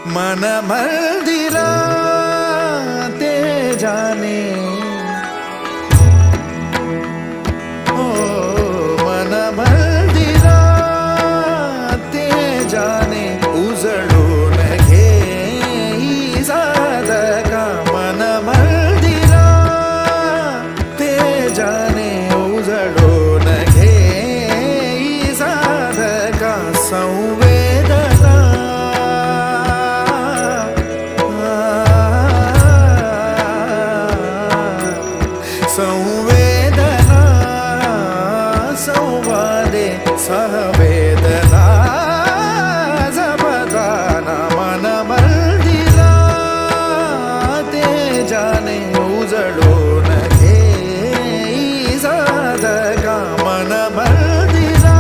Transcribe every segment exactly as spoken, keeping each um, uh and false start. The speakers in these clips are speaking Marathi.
मन मंदिरा ते जाने ओ मन मंदिरा ते जाने उजळून घे साधका मन मंदिरा ते जाने उजळून घे साधका संवेदना संवेदना संवादे सहवेदना जपताना मन मंदिरा ते जाने उजळून घे साधका मन मंदिरा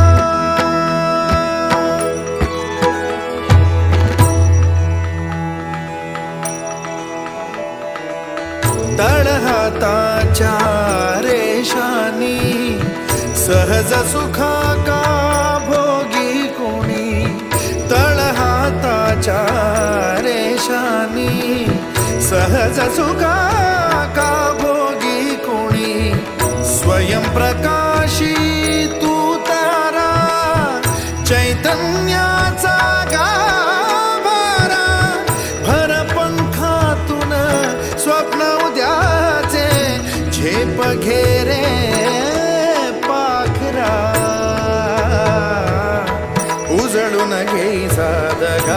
तळहाताच्या रेषानी सहज सुखा का भोगी कोणी तळहाताच्या रेषानी सहज सुखा का भोगी कोणी स्वयं प्रकाशी तू तारा चैतन्याचा गाभारा भर पंखातून स्वप्न उद्याचे झेप घेरे पाखरा उजळून घे साधका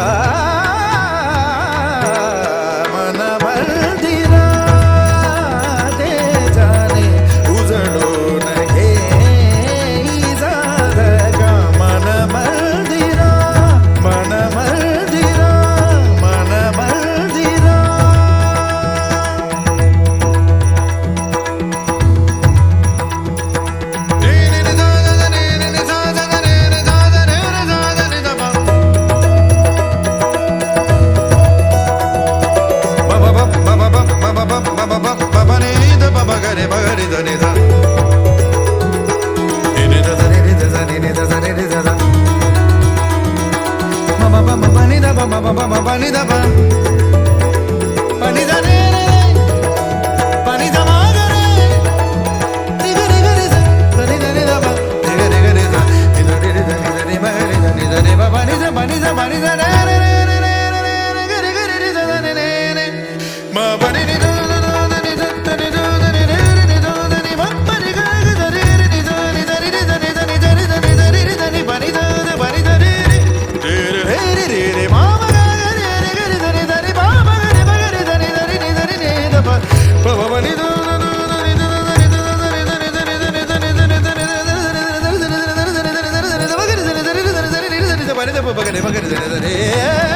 मन मंदिरा ते जाने उजळून घे साधका मन मंदिरा मन मंदिरा मन मंदिरा Bugger, bugger, bugger,